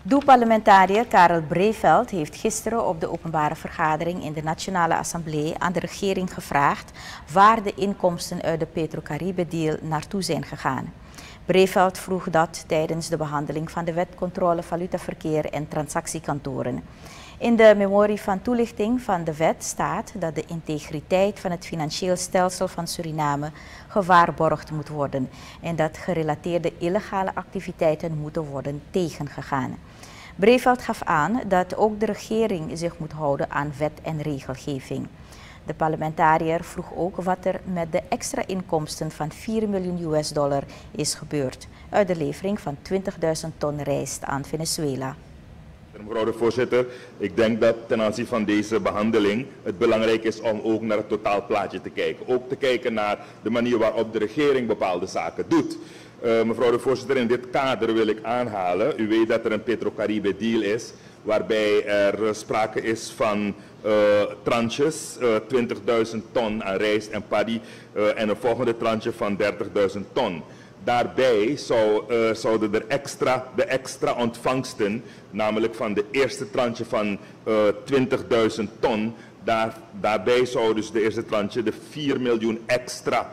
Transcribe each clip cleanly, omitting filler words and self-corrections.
DOE-parlementariër Karel Breeveld heeft gisteren op de openbare vergadering in de Nationale Assemblée aan de regering gevraagd waar de inkomsten uit de Petrocaribe-deal naartoe zijn gegaan. Breeveld vroeg dat tijdens de behandeling van de wet controle valutaverkeer en transactiekantoren. In de memorie van toelichting van de wet staat dat de integriteit van het financieel stelsel van Suriname gewaarborgd moet worden en dat gerelateerde illegale activiteiten moeten worden tegengegaan. Breeveld gaf aan dat ook de regering zich moet houden aan wet en regelgeving. De parlementariër vroeg ook wat er met de extra inkomsten van $4 miljoen is gebeurd uit de levering van 20.000 ton rijst aan Venezuela. Mevrouw de voorzitter, ik denk dat ten aanzien van deze behandeling het belangrijk is om ook naar het totaalplaatje te kijken. Ook te kijken naar de manier waarop de regering bepaalde zaken doet. Mevrouw de voorzitter, in dit kader wil ik aanhalen, u weet dat er een Petrocaribe deal is, waarbij er sprake is van tranches, 20.000 ton aan rijst en paddy en een volgende tranche van 30.000 ton. Daarbij zouden er de extra ontvangsten, namelijk van de eerste tranche van 20.000 ton, daarbij zou dus de eerste tranche de $4 miljoen extra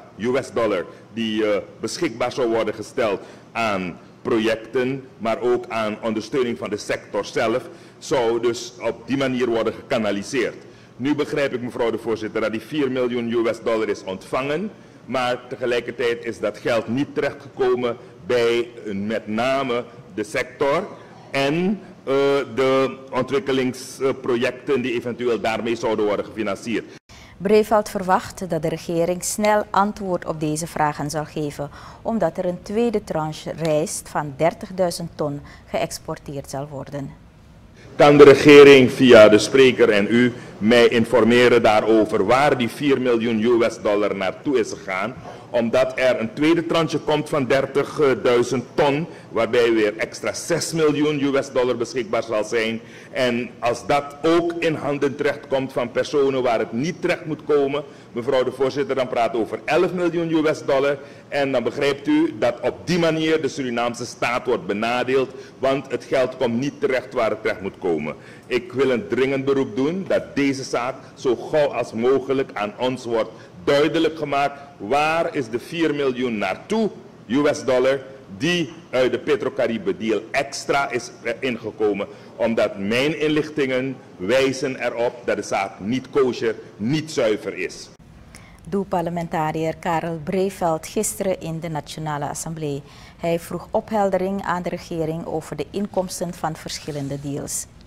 die beschikbaar zou worden gesteld aan projecten, maar ook aan ondersteuning van de sector zelf, zou dus op die manier worden gekanaliseerd. Nu begrijp ik, mevrouw de voorzitter, dat die $4 miljoen is ontvangen. Maar tegelijkertijd is dat geld niet terechtgekomen bij met name de sector en de ontwikkelingsprojecten die eventueel daarmee zouden worden gefinancierd. Breeveld verwacht dat de regering snel antwoord op deze vragen zal geven, omdat er een tweede tranche rijst van 30.000 ton geëxporteerd zal worden. Kan de regering via de spreker en u mij informeren daarover waar die $4 miljoen naartoe is gegaan, omdat er een tweede tranche komt van 30.000 ton, waarbij weer extra $6 miljoen beschikbaar zal zijn. En als dat ook in handen terechtkomt van personen waar het niet terecht moet komen, mevrouw de voorzitter, dan praat over $11 miljoen. En dan begrijpt u dat op die manier de Surinaamse staat wordt benadeeld, want het geld komt niet terecht waar het terecht moet komen. Ik wil een dringend beroep doen dat deze zaak zo gauw als mogelijk aan ons wordt duidelijk gemaakt. Waar is de $4 miljoen naartoe, die uit de Petrocaribe deal extra is ingekomen, omdat mijn inlichtingen wijzen erop dat de zaak niet kosher, niet zuiver is. DOE-parlementariër Karel Breeveld gisteren in de Nationale Assemblée. Hij vroeg opheldering aan de regering over de inkomsten van verschillende deals.